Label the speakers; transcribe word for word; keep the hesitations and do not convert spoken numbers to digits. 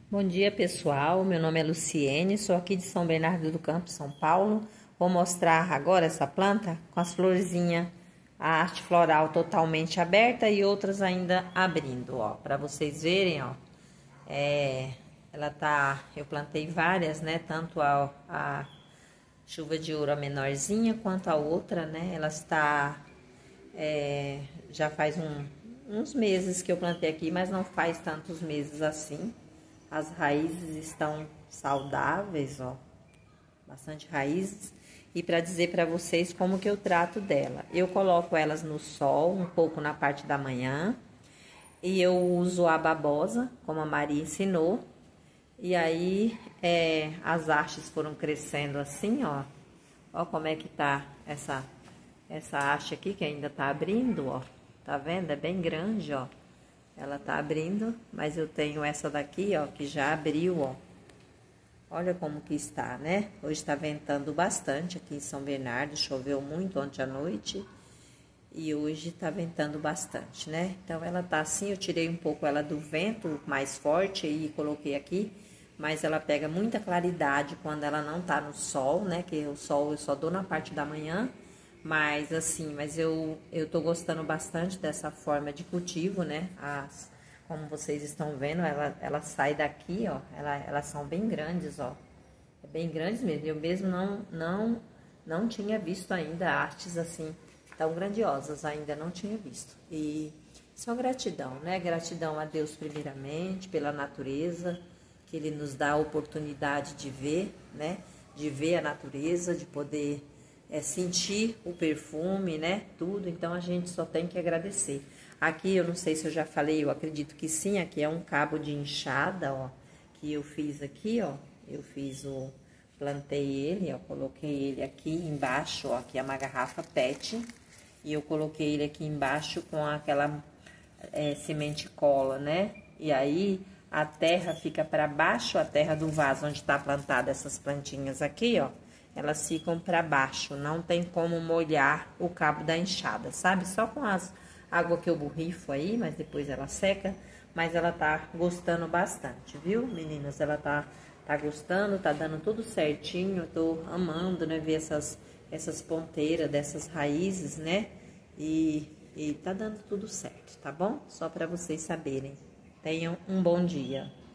Speaker 1: Bom dia, pessoal. Meu nome é Luciene, sou aqui de São Bernardo do Campo, São Paulo. Vou mostrar agora essa planta com as florzinhas, a arte floral totalmente aberta e outras ainda abrindo, ó, para vocês verem, ó. É, ela tá, eu plantei várias, né, tanto a, a chuva de ouro a menorzinha quanto a outra, né, ela está, é, já faz um, uns meses que eu plantei aqui, mas não faz tantos meses assim. As raízes estão saudáveis, ó, bastante raízes. E para dizer para vocês como que eu trato dela, eu coloco elas no sol, um pouco na parte da manhã, e eu uso a babosa, como a Maria ensinou. E aí, é, as hastes foram crescendo assim, ó. Ó como é que tá essa, essa haste aqui, que ainda tá abrindo, ó. Tá vendo? É bem grande, ó. Ela tá abrindo, mas eu tenho essa daqui, ó, que já abriu, ó. Olha como que está, né? Hoje tá ventando bastante aqui em São Bernardo, choveu muito ontem à noite. E hoje tá ventando bastante, né? Então, ela tá assim, eu tirei um pouco ela do vento mais forte e coloquei aqui. Mas ela pega muita claridade quando ela não tá no sol, né? Que o sol eu só dou na parte da manhã. Mas assim, mas eu, eu tô gostando bastante dessa forma de cultivo, né? As, como vocês estão vendo, ela, ela sai daqui, ó. Ela, elas são bem grandes, ó. É bem grandes mesmo. Eu mesmo não, não, não tinha visto ainda artes assim tão grandiosas, ainda não tinha visto. E só gratidão, né? Gratidão a Deus primeiramente, pela natureza, que Ele nos dá a oportunidade de ver, né? De ver a natureza, de poder é, sentir o perfume, né? Tudo, então a gente só tem que agradecer. Aqui, eu não sei se eu já falei, eu acredito que sim, aqui é um cabo de enxada, ó, que eu fiz aqui, ó. Eu fiz o... plantei ele, ó, coloquei ele aqui embaixo, ó, aqui é uma garrafa pet, e eu coloquei ele aqui embaixo com aquela é, semente cola, né? E aí a terra fica para baixo, a terra do vaso onde tá plantada essas plantinhas aqui, ó, elas ficam para baixo, não tem como molhar o cabo da enxada, sabe? Só com as água que eu borrifo aí, mas depois ela seca, mas ela tá gostando bastante, viu, meninas? Ela tá, tá gostando, tá dando tudo certinho, eu tô amando, né, ver essas, essas ponteiras dessas raízes, né? E, e tá dando tudo certo, tá bom? Só para vocês saberem. Tenham um bom dia.